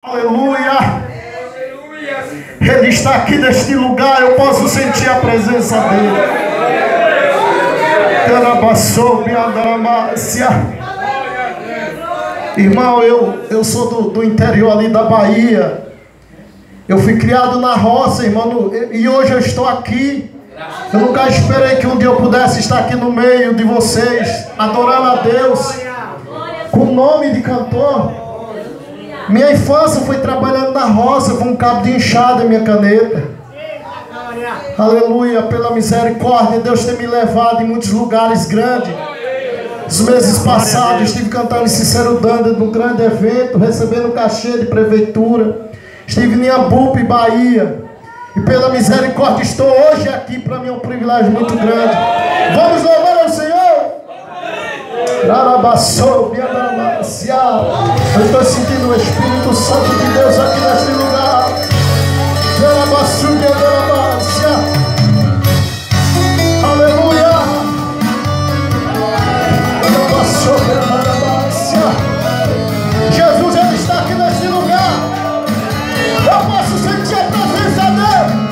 Aleluia! Ele está aqui neste lugar, eu posso sentir a presença dele. Irmão, eu sou do interior ali da Bahia. Eu fui criado na roça, irmão, e hoje eu estou aqui. Eu nunca esperei que um dia eu pudesse estar aqui no meio de vocês, adorando a Deus, com o nome de cantor. Minha infância foi trabalhando na roça com um cabo de enxada em minha caneta. Aleluia, pela misericórdia de Deus ter me levado em muitos lugares grandes. Os meses passados estive cantando em Cicero Danda num grande evento, recebendo cachê de prefeitura. Estive em Iambupe, Bahia. E pela misericórdia estou hoje aqui. Para mim é um privilégio muito grande. Vamos louvar ao Senhor. Eu estou sentindo o Espírito Santo de Deus aqui neste lugar. Aleluia. Jesus, Ele está aqui neste lugar. Eu posso sentir a presença dele.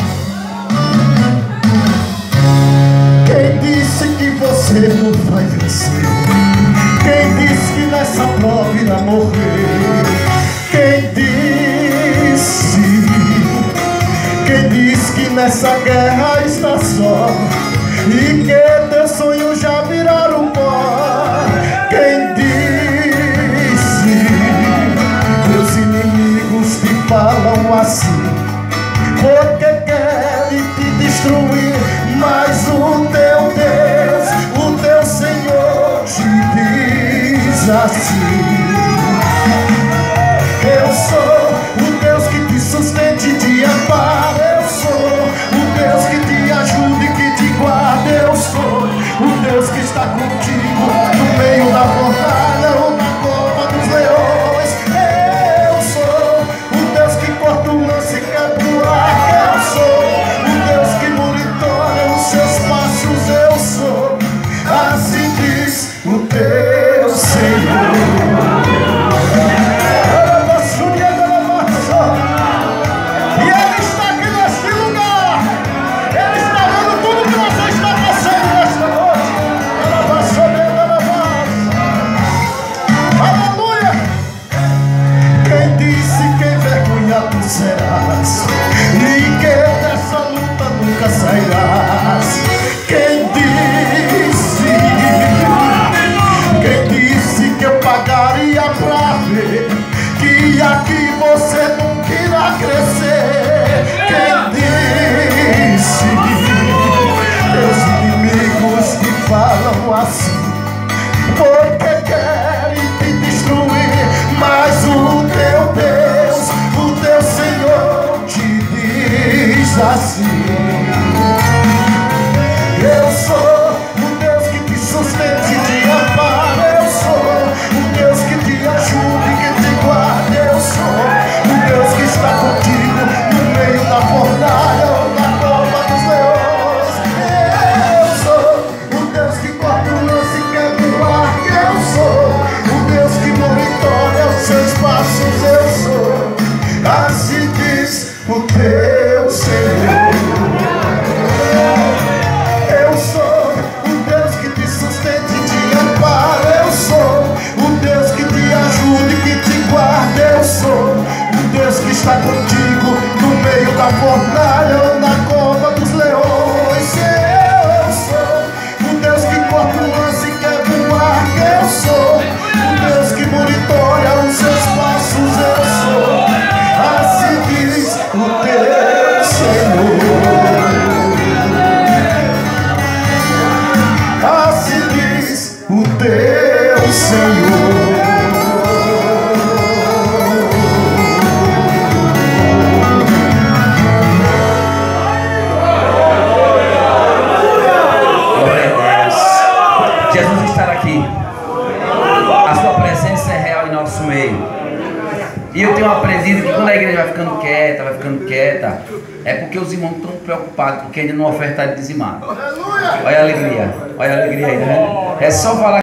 Quem disse que você não vai vencer? Quem disse que nessa prova irá morrer? Quem disse que nessa guerra está só? E que teu sonho já viraram pó? Quem disse? Teus inimigos te falam assim, porque querem te destruir. Mas o teu Deus, o teu Senhor te diz assim: eu sou o Deus que te sustente e te ampara. Eu sou o Deus que te ajuda e que te guarda. Eu sou o Deus que está contigo no meio da fornalha ou na cova dos leões. Eu sou o Deus que corta o lance e quebra o arco. Eu sou o Deus que monitora os seus passos. Eu sou, assim diz o teu Senhor. Serás, e que dessa luta nunca sairás. Quem disse que eu pagaria pra ver que aqui você nunca irá crescer? Quem disse? Teus inimigos te falam assim, porque querem te destruir. Mas o teu Deus, o teu Senhor te diz assim: eu sou o Deus que te sustenta e te ampara. Eu sou o Deus que te ajuda e que te guarda. Eu sou o Deus que está contigo no meio da fornalha ou na cova dos leões. Eu sou o Deus que corta o lance e quebra o arco. Eu sou o Deus que monitora os seus passos. Eu sou, assim diz o teu Senhor. Eu sou o Deus que te sustenta e te ampara. Eu sou o Deus que te ajuda e que te guarda. Eu sou o Deus que está contigo no meio da fornalha ou na cova dos leões. Eu sou o Deus que corta o lance e quebra o arco. Eu sou o Deus que monitora os seus passos. Eu sou, assim diz o teu Senhor. Assim diz o teu Senhor. Glória a Deus. Jesus está aqui. A sua presença é real em nosso meio. E eu tenho aprendido que quando a igreja vai ficando quieta, é porque os irmãos estão preocupados, porque ainda não ofertaram dizimado. Olha a alegria aí, né? É só falar.